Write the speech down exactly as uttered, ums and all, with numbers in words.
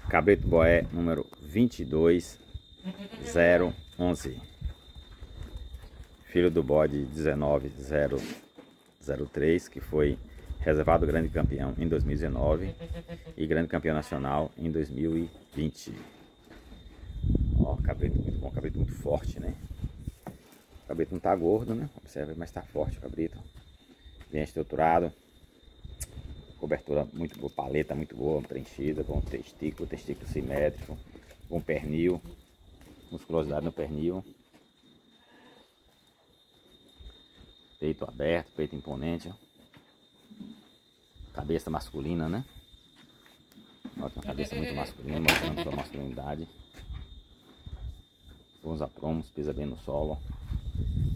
Cabrito Boé número vinte e dois zero onze, filho do bode dezenove zero zero três, que foi reservado grande campeão em dois mil e dezenove e grande campeão nacional em dois mil e vinte. Ó, cabrito muito bom, cabrito muito forte, né? O cabrito não tá gordo, né? Observe, mas tá forte o cabrito. Bem estruturado. Cobertura muito boa, paleta muito boa, preenchida, com testículo, testículo simétrico, com pernil, musculosidade no pernil. Peito aberto, peito imponente. Cabeça masculina, né? Ó, tem uma cabeça muito masculina, mostrando sua masculinidade. Bons apromos, pisa bem no solo.